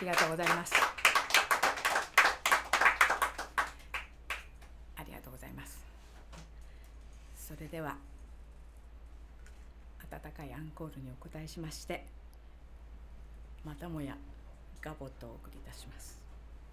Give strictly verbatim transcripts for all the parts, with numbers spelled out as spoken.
りがとうございます。ありがとうございます。それでは温かいアンコールにお答えしまして、またもやガボットをお送りいたします。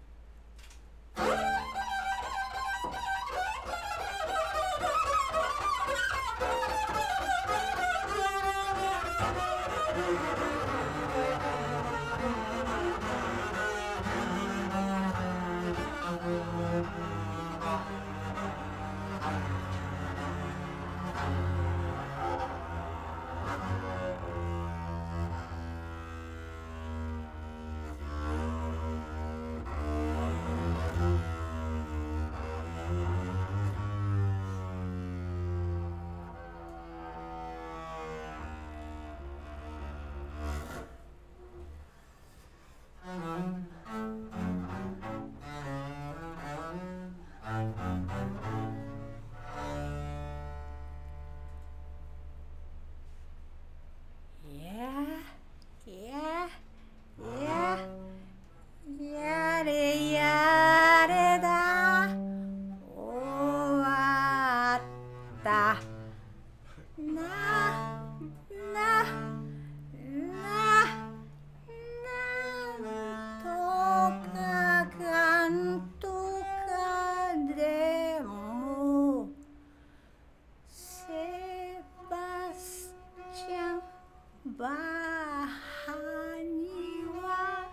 バッハには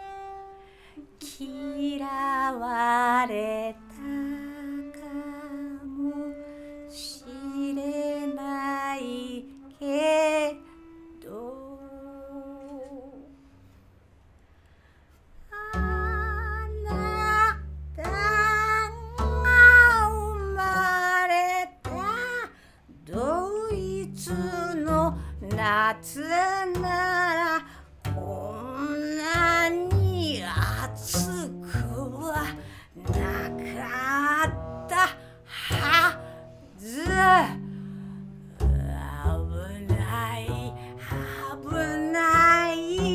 嫌われたかもしれないけど、あなたが生まれたドイツの夏ならこんなに暑くはなかったはず。危ない危ない、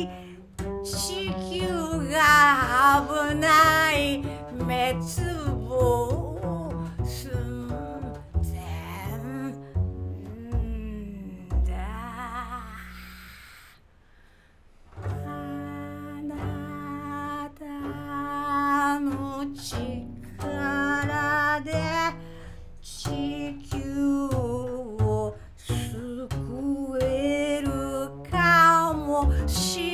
地球が危ない、滅亡寸前だ。あなたの力で地球を救えるかもしれない。